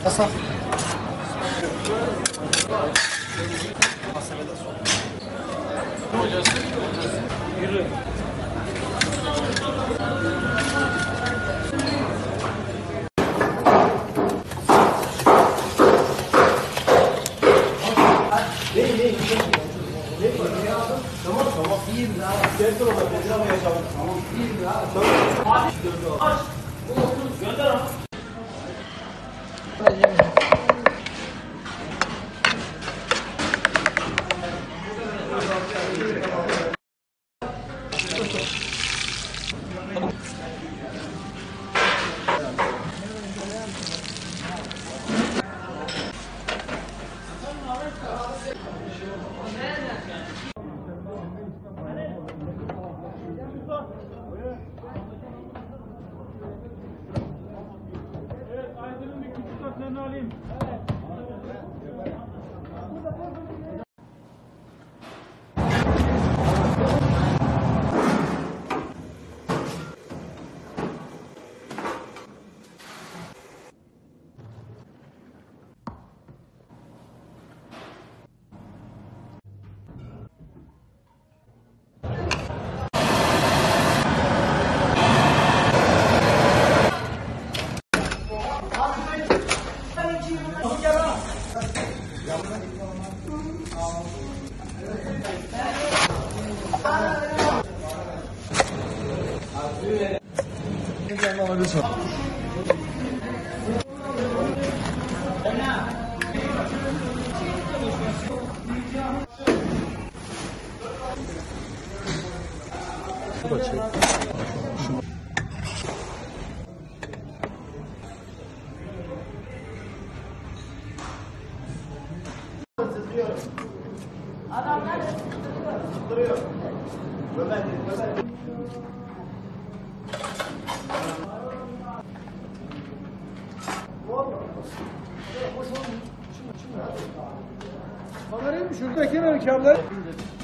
Kasap. Yürü. Tamam. İyiyim ya. Gel dur orada. Tamam. İyiyim ya. Aç. Gönder ama. Evet, Aydın'ın bir küçük katlarını alayım. Adamlar duruyor. Kamerayı mı şuradaki kablar?